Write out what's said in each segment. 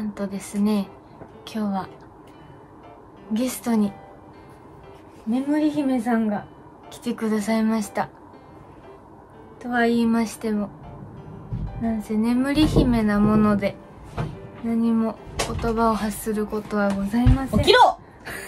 なんとですね、今日はゲストに眠り姫さんが来てくださいました。とは言いましても、なんせ眠り姫なもので何も言葉を発することはございません。 起きろ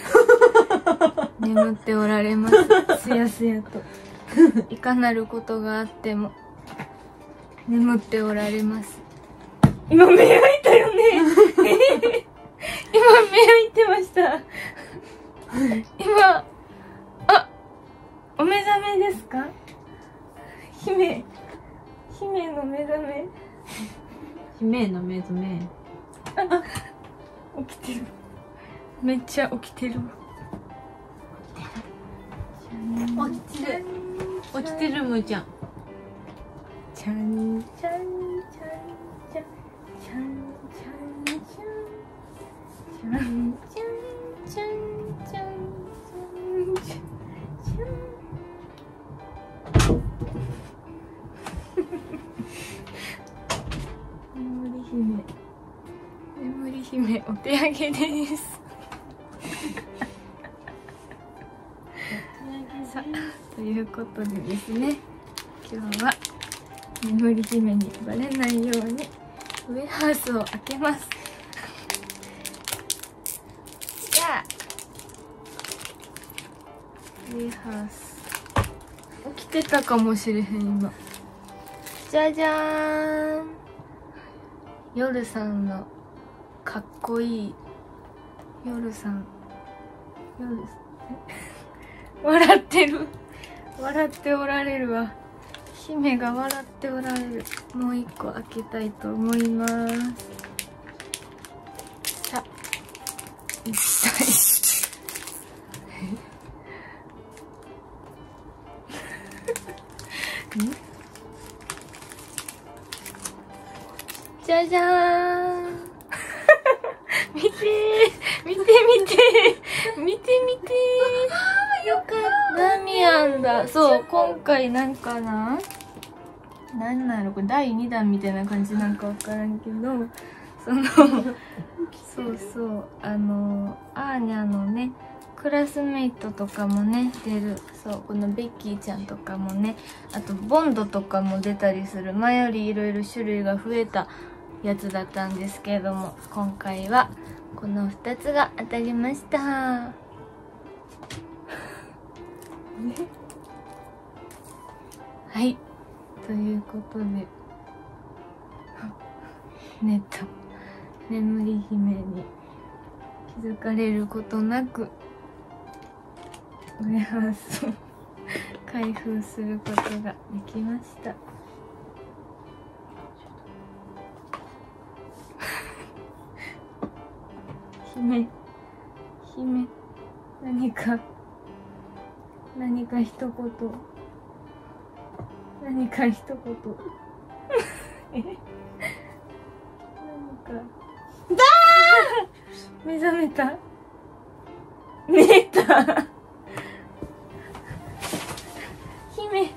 眠っておられます。すやすやといかなることがあっても眠っておられます。今目開いたよね今目開いてました今、あ、お目覚めですか？姫の目覚め。 姫の目覚め。 起きてる。めっちゃ起きてる。 起きてる。起きてるむーちゃん。 ちゃんちゃんちゃんちゃんちゃんちゃんちゃんちゃんちゃんちゃんちゃんちゃんちゃん。眠り姫お手上げですさあ、ということでですね、今日は眠り姫にバレないようにウエハースを開けます。じゃあウエハース起きてたかもしれへん今。じゃじゃーん、夜さんのかっこいい夜さん、笑ってる。笑っておられるわ。姫が笑っておられる。もう一個開けたいと思います。さあ、一体じゃじゃーん見てー、見て見て見て見てー、よかった。ダミアンだ。そう、今回なんかな、なんなのこれ第2弾みたいな感じなんかわからんけど、そうそう、アーニャのねクラスメイトとかもね出る。そう、このベッキーちゃんとかもね、あとボンドとかも出たりする。前よりいろいろ種類が増えたやつだったんですけれども、今回はこの2つが当たりましたはい、ということで寝た眠り姫に気づかれることなくウエハースを開封することができました姫、何か一言え、何かだー目覚めた、寝た姫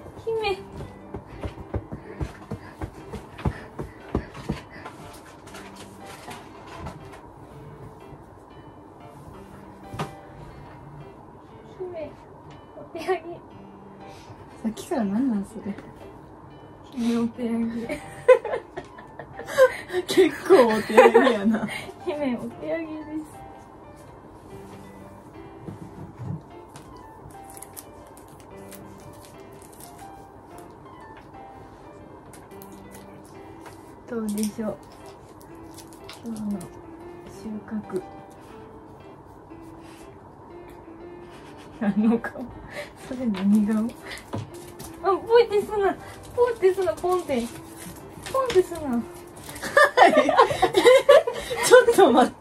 お手上げ。 さっきから何なんそれ。 姫お手上げ結構お手上げやな。 姫お手上げです。どうでしょう、今日の収穫。顔、それ何顔？あ、ポイってすな、ポンってすな。 ちょっと待って。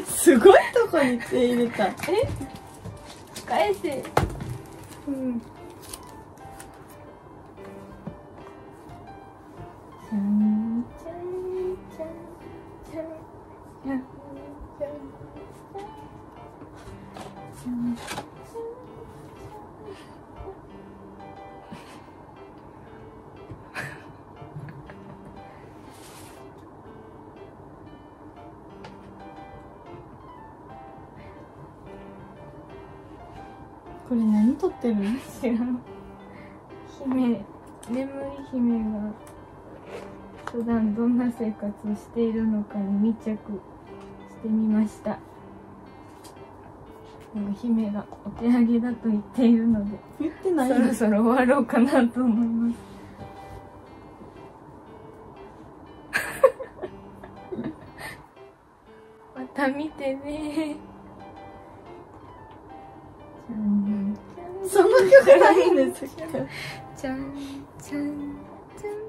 すごいとこに手入れた。 返せ。うん。ちゃんちゃんちゃんちゃんちゃんちゃんちゃん。 これ何撮ってるの？ 知らん。眠い姫が普段どんな生活をしているのかに密着してみました。でも姫がお手上げだと言っているので、 言ってないそろそろ終わろうかなと思います。また見てね。 その曲ないんですよ。 ちゃんちゃんちゃん。